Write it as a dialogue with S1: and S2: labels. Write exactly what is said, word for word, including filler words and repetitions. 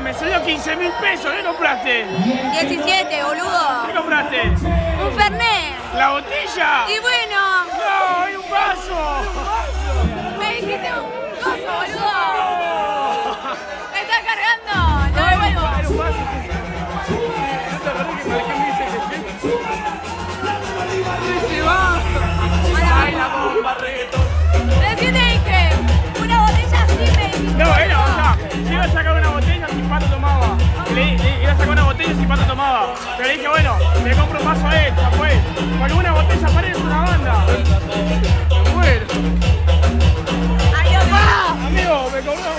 S1: me salió quince mil pesos, ¿qué compraste?
S2: diecisiete, boludo.
S1: ¿Qué compraste?
S2: Un Fernet.
S1: ¿La botella?
S2: Y bueno.
S1: No, hay un vaso.
S2: Me dijiste un coso, boludo. Me estás cargando. Lo devuelvo.
S1: Era un vaso. ¿No te acordás que Marqués me dice que sí? Se va. Ay, la bomba, reggaetón.
S2: Recién te dije, una botella así me dijiste.
S1: No, era, o sea, yo iba a sacar una botella si Pato tomaba. Le, le, iba a sacar una botella si Pato tomaba. Pero le dije, bueno, le compro un vaso a él, ya fue. Con una botella parece una banda. Me muero.
S2: Adiós.
S1: Amigo, me cobró.